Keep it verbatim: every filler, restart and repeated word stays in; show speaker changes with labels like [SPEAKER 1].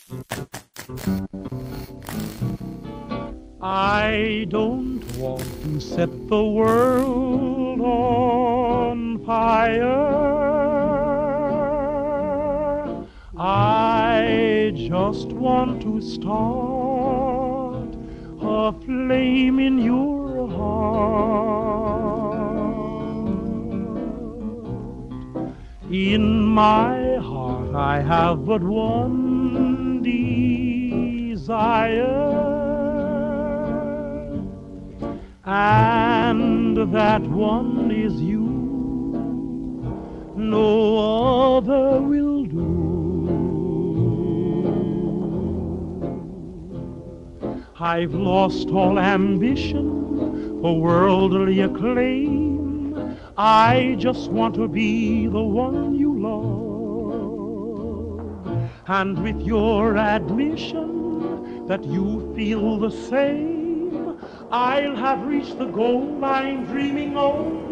[SPEAKER 1] I don't want to set the world on fire. I just want to start a flame in your heart. In my heart I have but one desire, and that one is you. No other will do. I've lost all ambition for worldly acclaim. I just want to be the one you love. And with your admission that you feel the same, I'll have reached the goal I'm dreaming of.